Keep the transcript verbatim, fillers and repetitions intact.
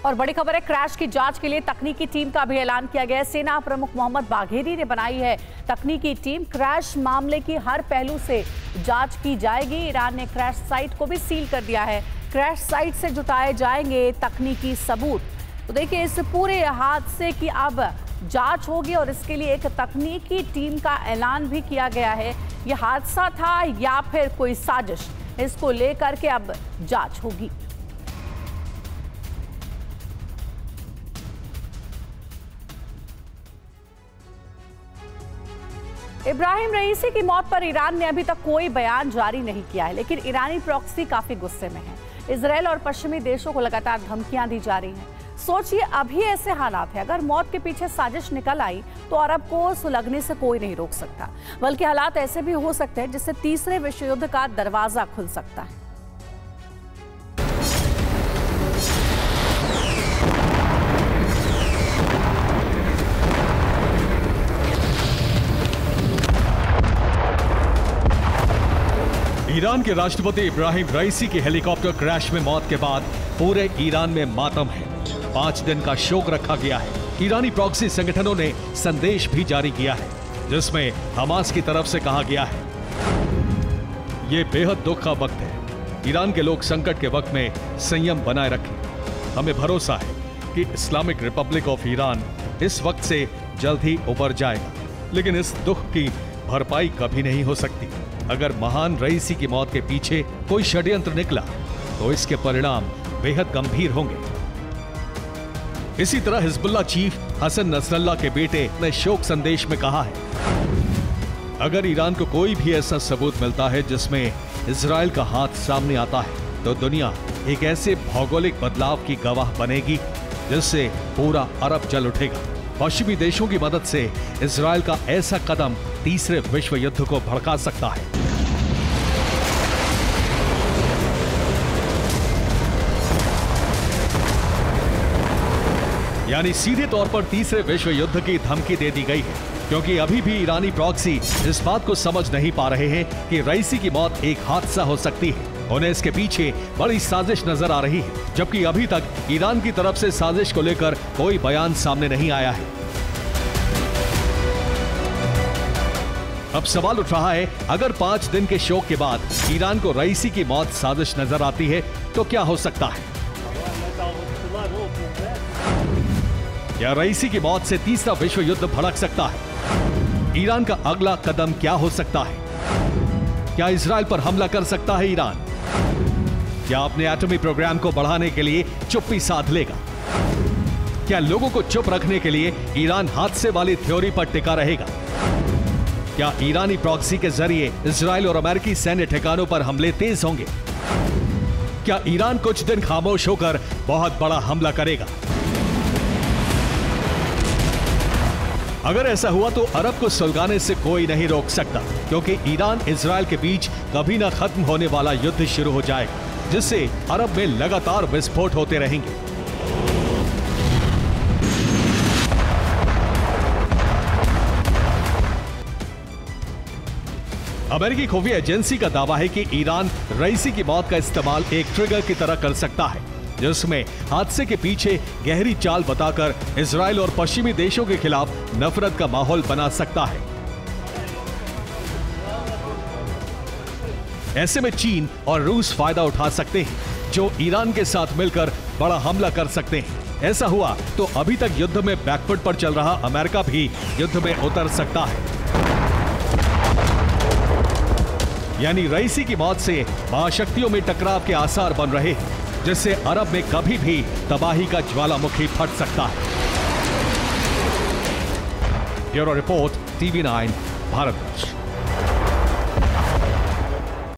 और बड़ी खबर है, क्रैश की जांच के लिए तकनीकी टीम का भी ऐलान किया गया है। सेना प्रमुख मोहम्मद बाघेरी ने बनाई है तकनीकी टीम। क्रैश मामले की हर पहलू से जांच की जाएगी। ईरान ने क्रैश साइट को भी सील कर दिया है। क्रैश साइट से जुटाए जाएंगे तकनीकी सबूत। तो देखिए, इस पूरे हादसे की अब जांच होगी और इसके लिए एक तकनीकी टीम का ऐलान भी किया गया है। यह हादसा था या फिर कोई साजिश, इसको लेकर के अब जांच होगी। इब्राहिम रईसी की मौत पर ईरान ने अभी तक कोई बयान जारी नहीं किया है, लेकिन ईरानी प्रॉक्सी काफी गुस्से में है। इजरायल और पश्चिमी देशों को लगातार धमकियां दी जा रही हैं। सोचिए, अभी ऐसे हालात है, अगर मौत के पीछे साजिश निकल आई तो अरब को सुलगने से कोई नहीं रोक सकता, बल्कि हालात ऐसे भी हो सकते हैं जिससे तीसरे विश्व युद्ध का दरवाजा खुल सकता है। ईरान के राष्ट्रपति इब्राहिम रईसी की हेलीकॉप्टर क्रैश में मौत के बाद पूरे ईरान में मातम है। पांच दिन का शोक रखा गया है। ईरानी प्रॉक्सी संगठनों ने संदेश भी जारी किया है, जिसमें हमास की तरफ से कहा गया है, ये बेहद दुख का वक्त है। ईरान के लोग संकट के वक्त में संयम बनाए रखें। हमें भरोसा है कि इस्लामिक रिपब्लिक ऑफ ईरान इस वक्त से जल्द ही उबर जाएगा, लेकिन इस दुख की भरपाई कभी नहीं हो सकती। अगर महान रईसी की मौत के पीछे कोई षड्यंत्र निकला तो इसके परिणाम बेहद गंभीर होंगे। इसी तरह हिजबुल्लाह चीफ हसन नसरल्लाह के बेटे ने शोक संदेश में कहा है, अगर ईरान को कोई भी ऐसा सबूत मिलता है जिसमें इजराइल का हाथ सामने आता है तो दुनिया एक ऐसे भौगोलिक बदलाव की गवाह बनेगी जिससे पूरा अरब जल उठेगा। पश्चिमी देशों की मदद से इजराइल का ऐसा कदम तीसरे विश्व युद्ध को भड़का सकता है। यानी सीधे तौर पर तीसरे विश्व युद्ध की धमकी दे दी गई है, क्योंकि अभी भी ईरानी प्रॉक्सी इस बात को समझ नहीं पा रहे हैं कि रईसी की मौत एक हादसा हो सकती है। उन्हें इसके पीछे बड़ी साजिश नजर आ रही है, जबकि अभी तक ईरान की तरफ से साजिश को लेकर कोई बयान सामने नहीं आया है। अब सवाल उठ रहा है, अगर पांच दिन के शोक के बाद ईरान को रईसी की मौत साजिश नजर आती है तो क्या हो सकता है? क्या रईसी की मौत से तीसरा विश्व युद्ध भड़क सकता है? ईरान का अगला कदम क्या हो सकता है? क्या इजराइल पर हमला कर सकता है ईरान? क्या अपने एटॉमिक प्रोग्राम को बढ़ाने के लिए चुप्पी साध लेगा? क्या लोगों को चुप रखने के लिए ईरान हादसे वाली थ्योरी पर टिका रहेगा? क्या ईरानी प्रॉक्सी के जरिए इजराइल और अमेरिकी सैन्य ठिकानों पर हमले तेज होंगे? क्या ईरान कुछ दिन खामोश होकर बहुत बड़ा हमला करेगा? अगर ऐसा हुआ तो अरब को सुलगाने से कोई नहीं रोक सकता, क्योंकि ईरान इजराइल के बीच कभी ना खत्म होने वाला युद्ध शुरू हो जाएगा, जिससे अरब में लगातार विस्फोट होते रहेंगे। अमेरिकी खुफिया एजेंसी का दावा है कि ईरान रईसी की मौत का इस्तेमाल एक ट्रिगर की तरह कर सकता है, जिसमें हादसे के पीछे गहरी चाल बताकर इजराइल और पश्चिमी देशों के खिलाफ नफरत का माहौल बना सकता है। ऐसे में चीन और रूस फायदा उठा सकते हैं, जो ईरान के साथ मिलकर बड़ा हमला कर सकते हैं। ऐसा हुआ तो अभी तक युद्ध में बैकफुट पर चल रहा अमेरिका भी युद्ध में उतर सकता है। यानी रईसी की मौत से महाशक्तियों में टकराव के आसार बन रहे हैं, जिससे अरब में कभी भी तबाही का ज्वालामुखी फट सकता है। Bureau report, TV nine, Bharatvarsh.